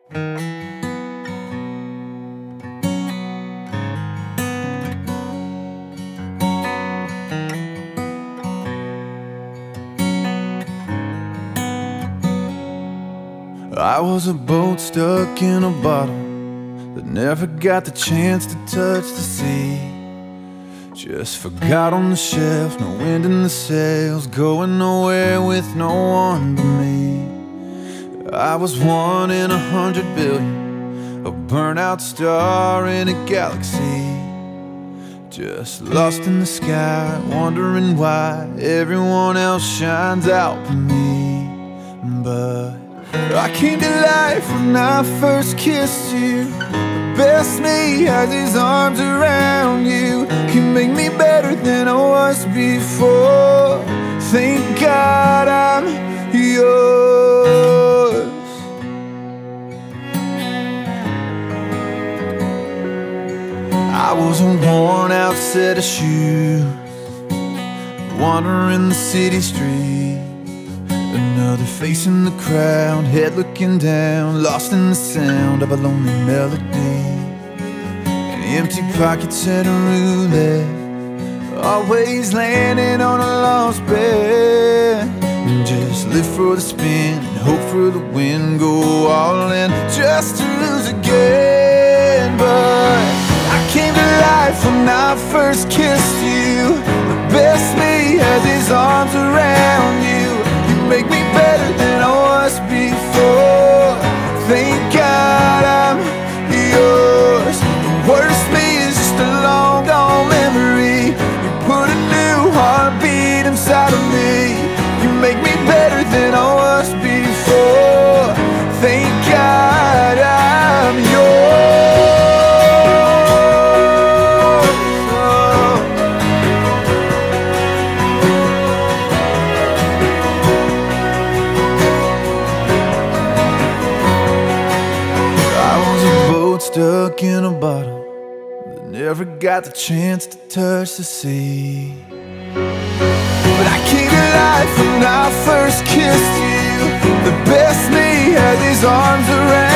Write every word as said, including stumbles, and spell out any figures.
I was a boat stuck in a bottle that never got the chance to touch the sea. Just forgot on the shelf, no wind in the sails, going nowhere with no one but me. I was one in a hundred billion, a burnout star in a galaxy. Just lost in the sky, wondering why everyone else shines out for me. But I came to life when I first kissed you. The best me has his arms around you. You make me better than I was before. Thank God I'm yours. I was a worn out set of shoes, wandering the city streets. Another face in the crowd, head looking down, lost in the sound of a lonely melody. And empty pockets at a roulette, always landing on a lost bet. And just live for the spin and hope for the win, go all in just to lose again. But I came to life when I first kissed you. The best me has his arms around you. Make me better than I was before. Thank God I'm yours. The worst me is just a long gone memory. You put a new heartbeat inside of me. You make me better than I was before. Thank God I'm yours. Stuck in a bottle that never got the chance to touch the sea. But I came to life when I first kissed you. The best me had his arms around